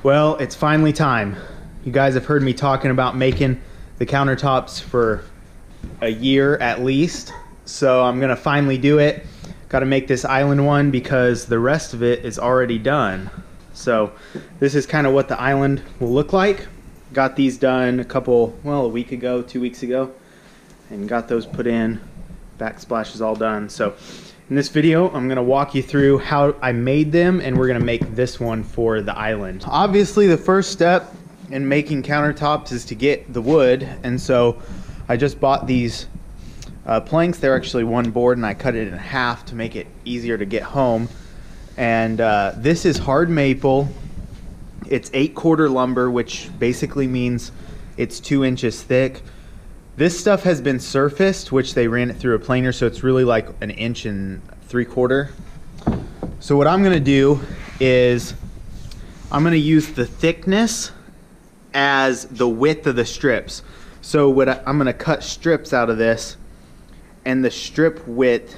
Well, it's finally time. You guys have heard me talking about making the countertops for a year at least, so I'm gonna finally do it. Got to make this island one because the rest of it is already done. So this is kind of what the island will look like. Got these done a week ago, 2 weeks ago, and got those put in. Backsplash is all done. So in this video, I'm gonna walk you through how I made them, and we're gonna make this one for the island. Obviously, the first step in making countertops is to get the wood, and so I just bought these planks. They're actually one board, and I cut it in half to make it easier to get home. And this is hard maple. It's 8/4 lumber, which basically means it's 2 inches thick. This stuff has been surfaced, which they ran it through a planer, so it's really like 1 3/4 inches. So what I'm gonna do is I'm gonna use the thickness as the width of the strips. So I'm gonna cut strips out of this, and the strip width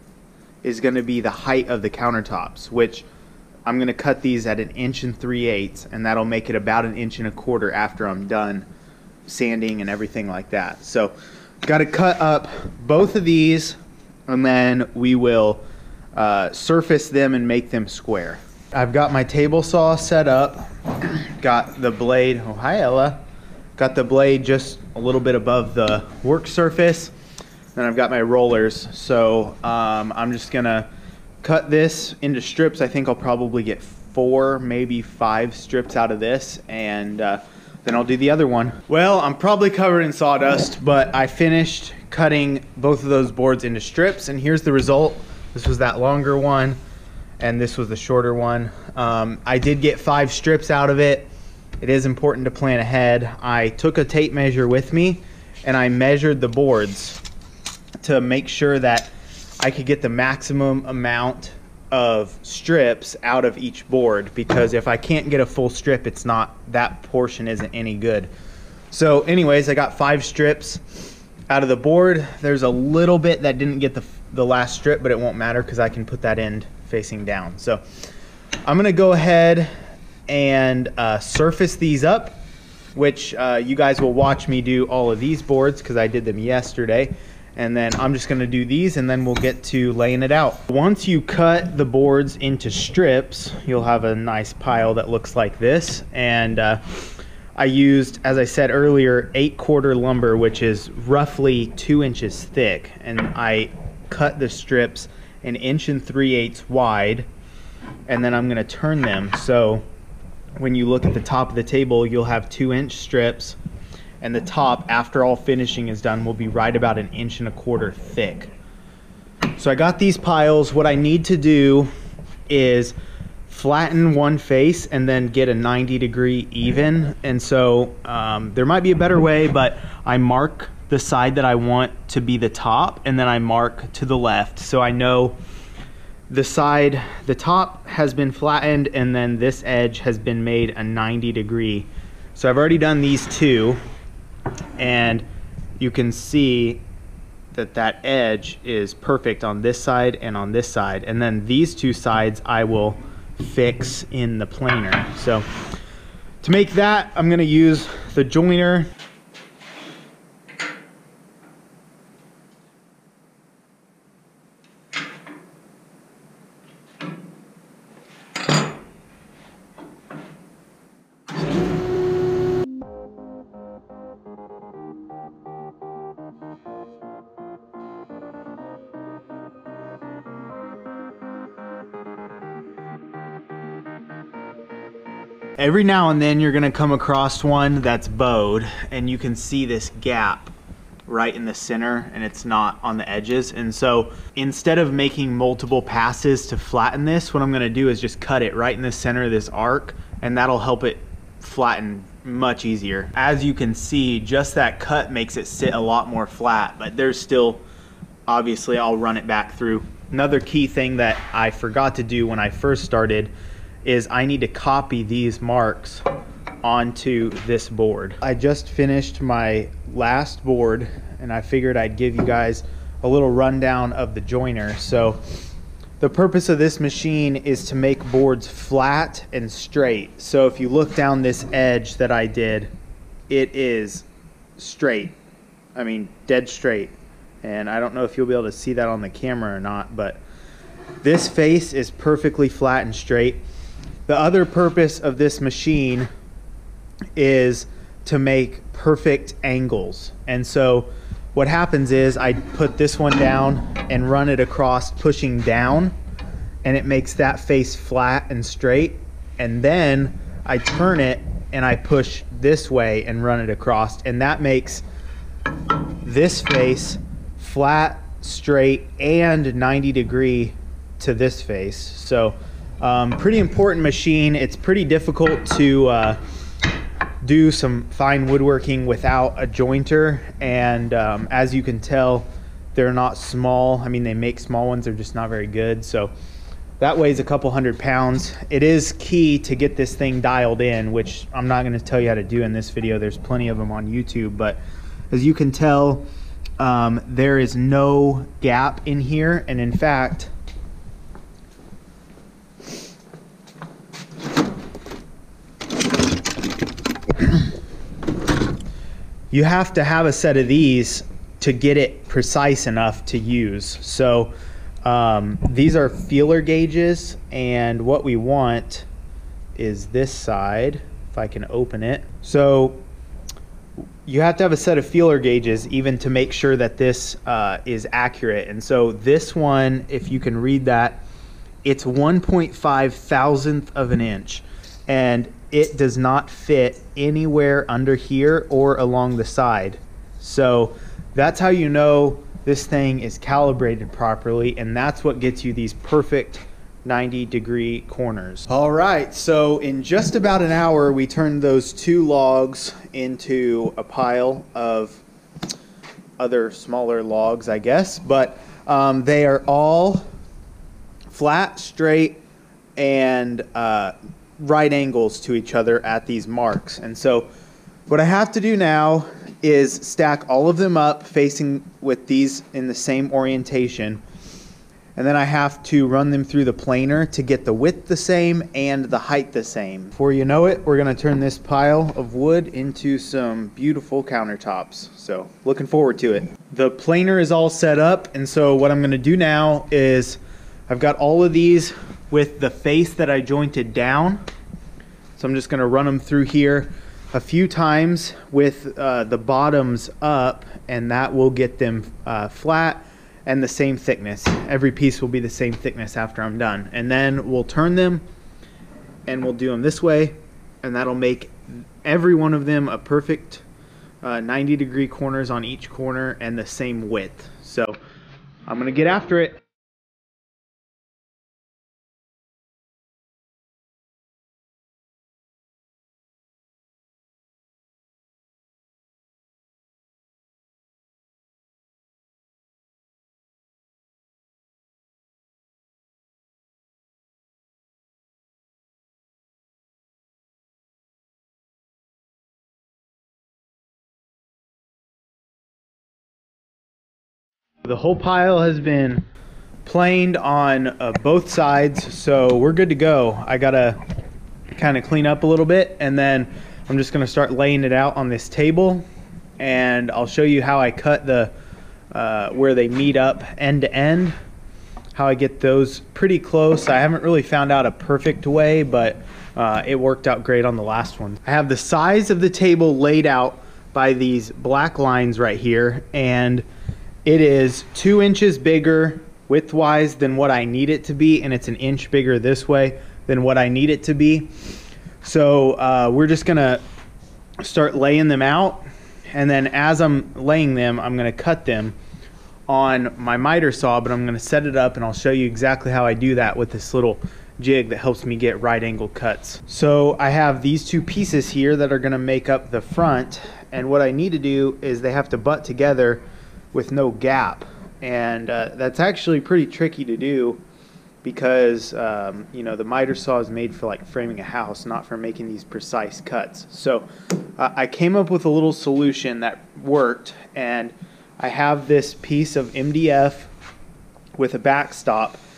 is gonna be the height of the countertops, which I'm gonna cut these at 1 3/8 inches, and that'll make it about 1 1/4 inches after I'm done sanding and everything like that. So gotta cut up both of these, and then we will surface them and make them square. I've got my table saw set up, got the blade, oh hi Ella, got the blade just a little bit above the work surface. Then I've got my rollers, so I'm just gonna cut this into strips. I think I'll probably get 4, maybe 5 strips out of this, and then I'll do the other one. Well, I'm probably covered in sawdust, but I finished cutting both of those boards into strips, and here's the result. This was that longer one, and this was the shorter one. I did get 5 strips out of it. It is important to plan ahead. I took a tape measure with me, and I measured the boards to make sure that I could get the maximum amount of strips out of each board, because if I can't get a full strip, it's not, that portion isn't any good. So anyways, I got 5 strips out of the board. There's a little bit that didn't get the last strip, but it won't matter because I can put that end facing down. So I'm gonna go ahead and surface these up, which you guys will watch me do all of these boards because I did them yesterday. And then I'm just gonna do these, and then we'll get to laying it out. Once you cut the boards into strips, you'll have a nice pile that looks like this. And I used, as I said earlier, 8/4 lumber, which is roughly 2 inches thick. And I cut the strips 1 3/8 inches wide, and then I'm gonna turn them. So when you look at the top of the table, you'll have 2-inch strips, and the top, after all finishing is done, will be right about 1 1/4 inches thick. So I got these piles. What I need to do is flatten one face and then get a 90-degree even. And so there might be a better way, but I mark the side that I want to be the top, and then I mark to the left. So I know the side, the top has been flattened, and then this edge has been made a 90-degree. So I've already done these 2. And you can see that that edge is perfect on this side and on this side. And then these 2 sides I will fix in the planer. So to make that, I'm gonna use the joiner. Every now and then you're gonna come across one that's bowed, and you can see this gap right in the center, and it's not on the edges. And so instead of making multiple passes to flatten this, what I'm gonna do is just cut it right in the center of this arc, and that'll help it flatten much easier. As you can see, just that cut makes it sit a lot more flat, but there's still, obviously I'll run it back through. Another key thing that I forgot to do when I first started is I need to copy these marks onto this board. I just finished my last board, and I figured I'd give you guys a little rundown of the joiner. So the purpose of this machine is to make boards flat and straight. So if you look down this edge that I did, it is straight. I mean, dead straight. And I don't know if you'll be able to see that on the camera or not, but this face is perfectly flat and straight. The other purpose of this machine is to make perfect angles. And so what happens is I put this one down and run it across, pushing down, and it makes that face flat and straight. And then I turn it and I push this way and run it across, and that makes this face flat, straight, and 90 degree to this face. So pretty important machine. It's pretty difficult to do some fine woodworking without a jointer, and as you can tell, they're not small. I mean, they make small ones, they're just not very good. So that weighs a couple 100 pounds. It is key to get this thing dialed in, which I'm not going to tell you how to do in this video. There's plenty of them on YouTube, but as you can tell, there is no gap in here, and in fact, you have to have a set of these to get it precise enough to use. So these are feeler gauges, and what we want is this side, if I can open it. So you have to have a set of feeler gauges even to make sure that this is accurate. And so this one, if you can read that, it's 1.5 thousandth of an inch, and it does not fit anywhere under here or along the side. So that's how you know this thing is calibrated properly, and that's what gets you these perfect 90-degree corners. All right, so in just about an hour, we turned those 2 logs into a pile of other smaller logs, I guess, but they are all flat, straight, and right angles to each other at these marks. And so what I have to do now is stack all of them up facing with these in the same orientation, and then I have to run them through the planer to get the width the same and the height the same. Before you know it, we're going to turn this pile of wood into some beautiful countertops. So looking forward to it. The planer is all set up, and so what I'm going to do now is I've got all of these with the face that I jointed down. So I'm just going to run them through here a few times with the bottoms up, and that will get them flat and the same thickness. Every piece will be the same thickness after I'm done. And then we'll turn them and we'll do them this way, and that'll make every one of them a perfect 90-degree corners on each corner and the same width. So I'm going to get after it. The whole pile has been planed on both sides, so we're good to go. I gotta kind of clean up a little bit, and then I'm just gonna start laying it out on this table, and I'll show you how I cut the where they meet up end to end, how I get those pretty close. I haven't really found out a perfect way, but it worked out great on the last one. I have the size of the table laid out by these black lines right here, and it is 2 inches bigger widthwise than what I need it to be, and it's 1 inch bigger this way than what I need it to be. So we're just gonna start laying them out, and then as I'm laying them, I'm gonna cut them on my miter saw, but I'm gonna set it up and I'll show you exactly how I do that with this little jig that helps me get right angle cuts. So I have these 2 pieces here that are gonna make up the front, and what I need to do is they have to butt together with no gap, and that's actually pretty tricky to do because you know, the miter saw is made for like framing a house, not for making these precise cuts. So I came up with a little solution that worked, and I have this piece of MDF with a backstop,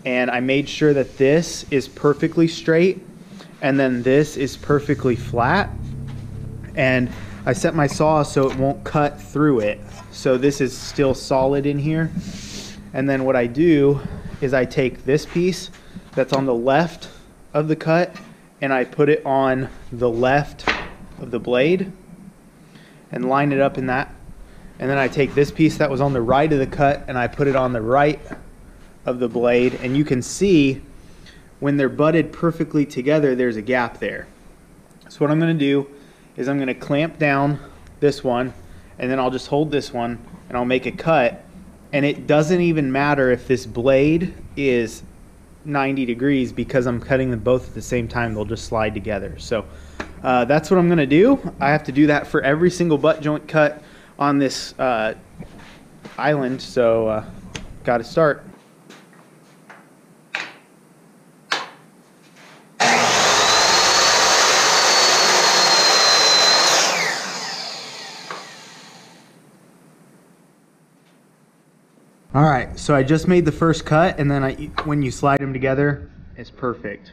and I made sure that this is perfectly straight and then this is perfectly flat, and I set my saw so it won't cut through it, so this is still solid in here. And then what I do is I take this piece that's on the left of the cut and I put it on the left of the blade and line it up in that. And then I take this piece that was on the right of the cut and I put it on the right of the blade, and you can see when they're butted perfectly together there's a gap there. So what I'm going to do is I'm going to clamp down this one, and then I'll just hold this one and I'll make a cut, and it doesn't even matter if this blade is 90 degrees because I'm cutting them both at the same time. They'll just slide together. So that's what I'm going to do. I have to do that for every single butt joint cut on this island, so got to start. All right, so I just made the first cut, and then when you slide them together, it's perfect.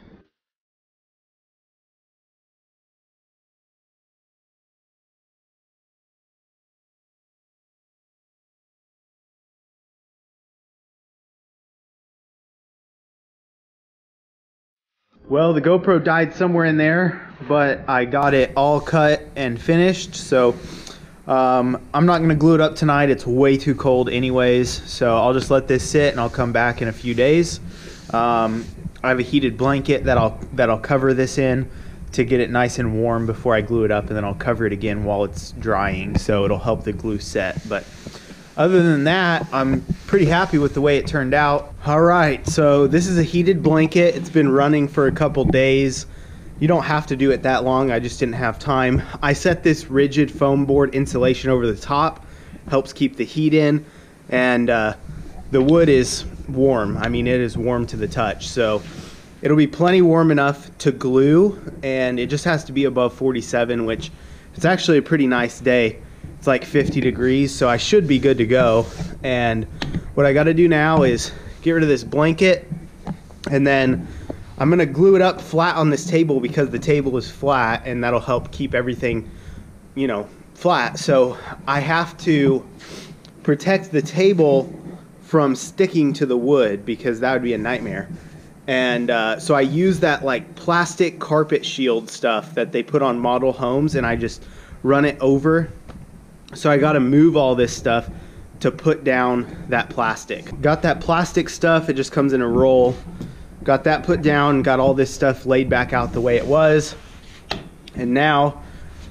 Well, the GoPro died somewhere in there, but I got it all cut and finished, so I'm not going to glue it up tonight. It's way too cold anyways, so I'll just let this sit and I'll come back in a few days. I have a heated blanket that I'll cover this in to get it nice and warm before I glue it up, and then I'll cover it again while it's drying, so it'll help the glue set. But other than that, I'm pretty happy with the way it turned out. All right, so this is a heated blanket. It's been running for a couple days. You don't have to do it that long, I just didn't have time. I set this rigid foam board insulation over the top, helps keep the heat in, and the wood is warm. I mean, it is warm to the touch, so it'll be plenty warm enough to glue, and it just has to be above 47, which it's actually a pretty nice day. It's like 50 degrees, so I should be good to go. And what I gotta do now is get rid of this blanket, and then I'm gonna glue it up flat on this table because the table is flat, and that'll help keep everything, you know, flat. So I have to protect the table from sticking to the wood because that would be a nightmare. And so I use that like plastic carpet shield stuff that they put on model homes, and I just run it over. So I gotta move all this stuff to put down that plastic. Got that plastic stuff, it just comes in a roll. Got that put down, got all this stuff laid back out the way it was. And now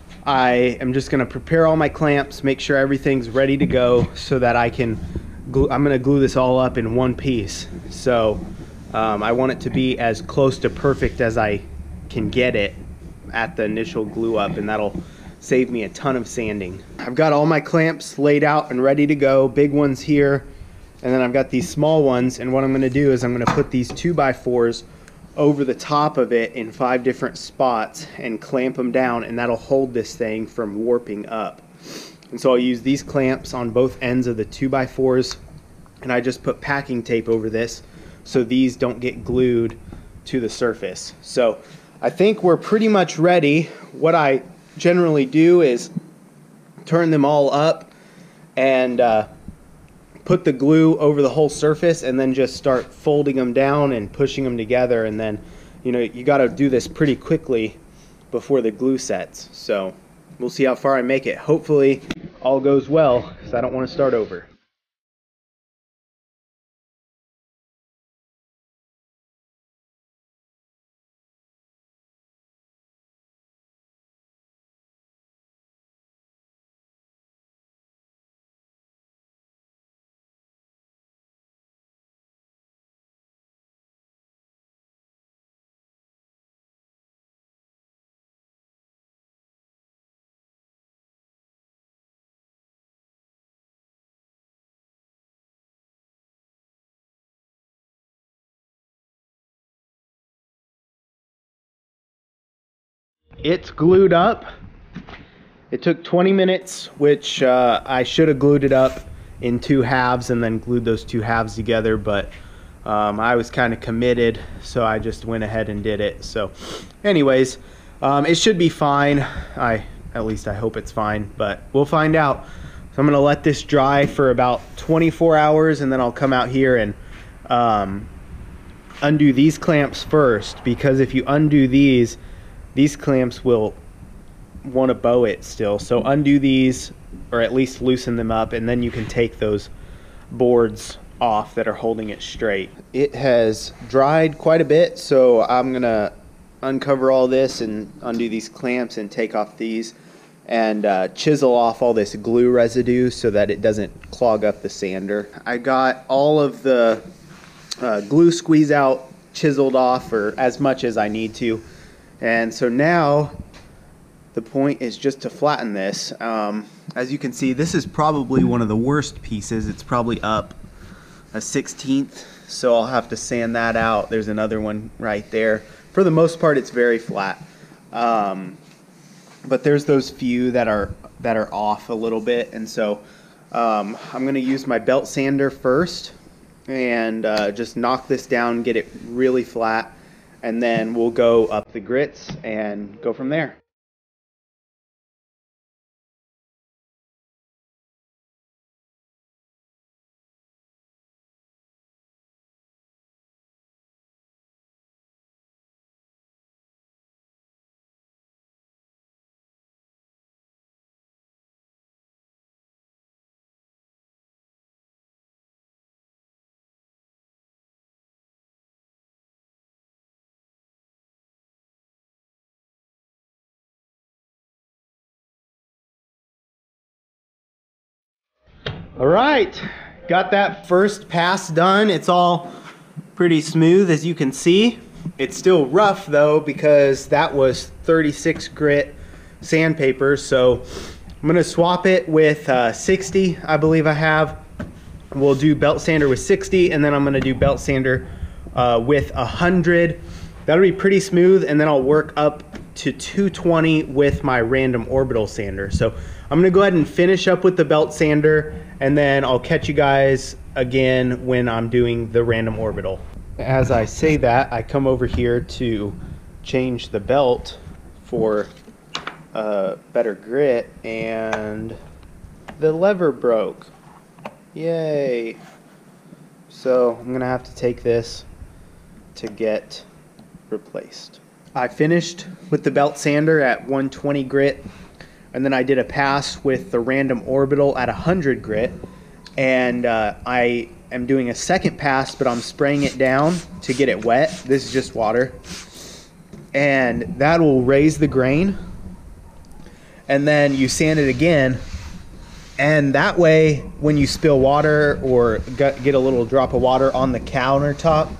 I am just gonna prepare all my clamps, make sure everything's ready to go so that I can glue. I'm gonna glue this all up in one piece. So I want it to be as close to perfect as I can get it at the initial glue up, and that'll save me a ton of sanding. I've got all my clamps laid out and ready to go, big ones here, and then I've got these small ones, and what I'm gonna do is I'm gonna put these 2x4s over the top of it in 5 different spots and clamp them down, and that'll hold this thing from warping up. And so I'll use these clamps on both ends of the 2x4s, and I just put packing tape over this so these don't get glued to the surface. So I think we're pretty much ready. What I generally do is turn them all up and put the glue over the whole surface, and then just start folding them down and pushing them together. And then, you know, you got to do this pretty quickly before the glue sets. So we'll see how far I make it. Hopefully all goes well, because I don't want to start over. It's glued up. It took 20 minutes, which I should have glued it up in 2 halves and then glued those 2 halves together, but I was kind of committed, so I just went ahead and did it. So anyways, it should be fine. At least I hope it's fine, but we'll find out. So I'm gonna let this dry for about 24 hours, and then I'll come out here and undo these clamps first, because if you undo these clamps will want to bow it still. So undo these, or at least loosen them up, and then you can take those boards off that are holding it straight. It has dried quite a bit, so I'm gonna uncover all this and undo these clamps and take off these and chisel off all this glue residue so that it doesn't clog up the sander. I got all of the glue squeeze out chiseled off, or as much as I need to, and so now the point is just to flatten this. As you can see, this is probably one of the worst pieces. It's probably up a 1/16, so I'll have to sand that out. There's another one right there. For the most part, it's very flat, but there's those few that are off a little bit, and so I'm going to use my belt sander first and just knock this down, get it really flat, and then we'll go up the grits and go from there. All right, got that first pass done. It's all pretty smooth, as you can see. It's still rough though, because that was 36 grit sandpaper. So I'm gonna swap it with 60, I believe I have. We'll do belt sander with 60, and then I'm gonna do belt sander with 100. That'll be pretty smooth, and then I'll work up to 220 with my random orbital sander. So I'm gonna go ahead and finish up with the belt sander, and then I'll catch you guys again when I'm doing the random orbital. As I say that, I come over here to change the belt for better grit, and the lever broke. Yay. So I'm gonna have to take this to get replaced. I finished with the belt sander at 120 grit, and then I did a pass with the random orbital at 100 grit, and I am doing a second pass, but I'm spraying it down to get it wet. This is just water, and that will raise the grain, and then you sand it again, and that way when you spill water or get a little drop of water on the countertop,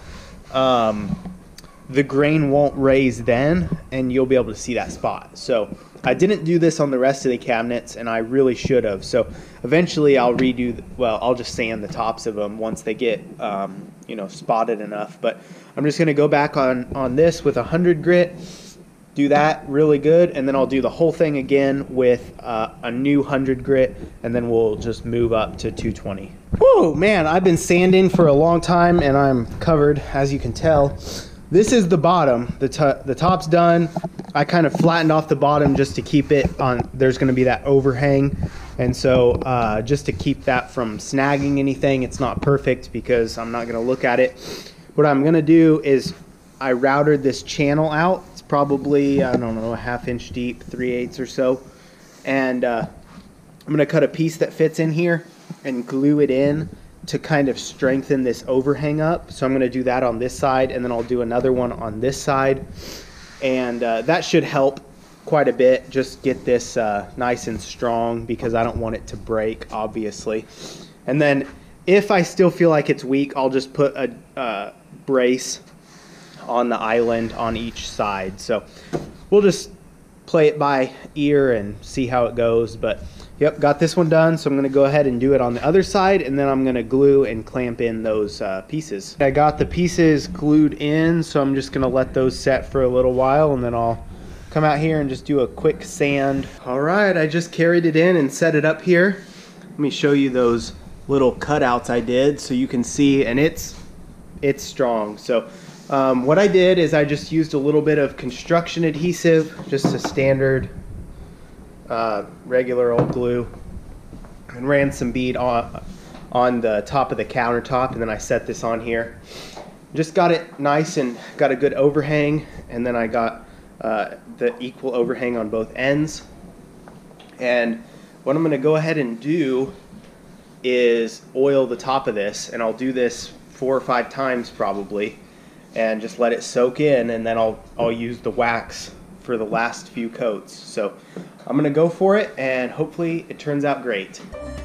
the grain won't raise then, and you'll be able to see that spot. So I didn't do this on the rest of the cabinets, and I really should have. So eventually I'll redo, I'll just sand the tops of them once they get, you know, spotted enough. But I'm just gonna go back on this with 100 grit, do that really good, and then I'll do the whole thing again with a new 100 grit, and then we'll just move up to 220. Whoa, man, I've been sanding for a long time, and I'm covered, as you can tell. This is the bottom. The top's done. I kind of flattened off the bottom just to keep it on. There's going to be that overhang, and so just to keep that from snagging anything. It's not perfect because I'm not going to look at it. What I'm going to do is I routed this channel out. It's probably, I don't know, a 1/2 inch deep, 3/8 or so, and I'm going to cut a piece that fits in here and glue it in to kind of strengthen this overhang up. So I'm going to do that on this side, and then I'll do another one on this side, and that should help quite a bit. Just get this nice and strong, because I don't want it to break, obviously. And then if I still feel like it's weak, I'll just put a brace on the island on each side. So we'll just play it by ear and see how it goes. But yep, got this one done, so I'm going to go ahead and do it on the other side, and then I'm going to glue and clamp in those pieces. I got the pieces glued in, so I'm just going to let those set for a little while, and then I'll come out here and just do a quick sand. All right, I just carried it in and set it up here. Let me show you those little cutouts I did so you can see, and it's it's strong. So what I did is I just used a little bit of construction adhesive, just a standard regular old glue, and ran some bead on the top of the countertop, and then I set this on here. Just got it nice and got a good overhang, and then I got the equal overhang on both ends. And what I'm going to go ahead and do is oil the top of this, and I'll do this 4 or 5 times probably, and just let it soak in, and then I'll use the wax for the last few coats. So I'm going to go for it, and hopefully it turns out great.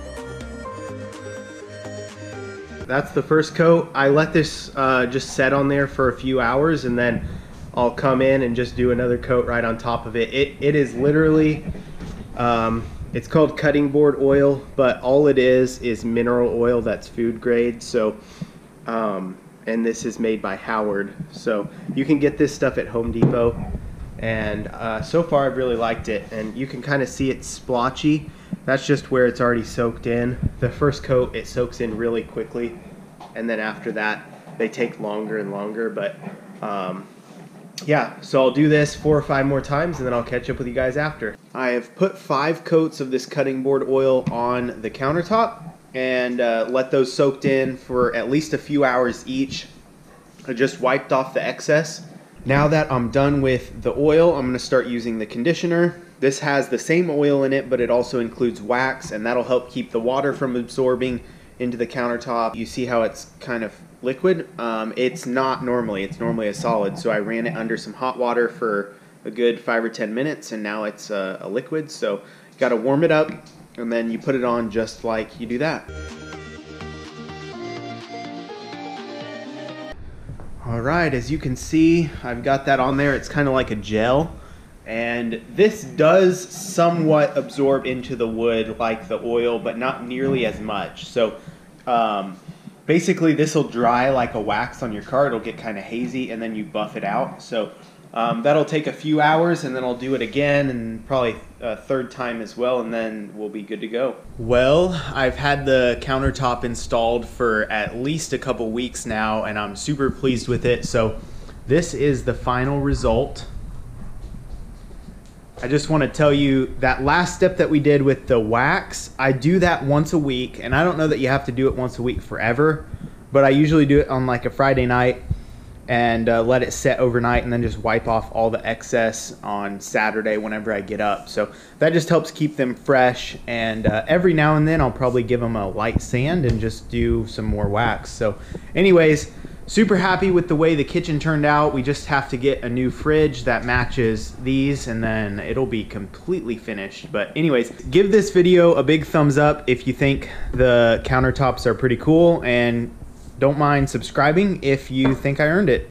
That's the first coat. I let this just set on there for a few hours, and then I'll come in and just do another coat right on top of it. It is literally, it's called cutting board oil, but all it is mineral oil that's food grade. So, and this is made by Howard. So you can get this stuff at Home Depot. And so far I've really liked it. And you can kind of see it's splotchy. That's just where it's already soaked in. The first coat, it soaks in really quickly. And then after that, they take longer and longer. But yeah, so I'll do this 4 or 5 more times, and then I'll catch up with you guys after. I have put 5 coats of this cutting board oil on the countertop and let those soaked in for at least a few hours each. I just wiped off the excess. Now that I'm done with the oil, I'm going to start using the conditioner. This has the same oil in it, but it also includes wax, and that'll help keep the water from absorbing into the countertop. You see how it's kind of liquid? It's not normally. It's normally a solid, so I ran it under some hot water for a good 5 or 10 minutes, and now it's a liquid. So you got to warm it up, and then you put it on just like you do that. Alright, as you can see, I've got that on there. It's kind of like a gel, and this does somewhat absorb into the wood like the oil, but not nearly as much. So basically this will dry like a wax on your car. It'll get kind of hazy, and then you buff it out. So that'll take a few hours, and then I'll do it again, and probably a 3rd time as well, and then we'll be good to go. Well, I've had the countertop installed for at least a couple weeks now, and I'm super pleased with it. So this is the final result. I just want to tell you that last step that we did with the wax, I do that once a week, and I don't know that you have to do it once a week forever, but I usually do it on like a Friday night and let it set overnight, and then just wipe off all the excess on Saturday whenever I get up. So that just helps keep them fresh, and every now and then I'll probably give them a light sand and just do some more wax. So anyways, super happy with the way the kitchen turned out. We just have to get a new fridge that matches these, and then it'll be completely finished. But anyways, give this video a big thumbs up if you think the countertops are pretty cool, and don't mind subscribing if you think I earned it.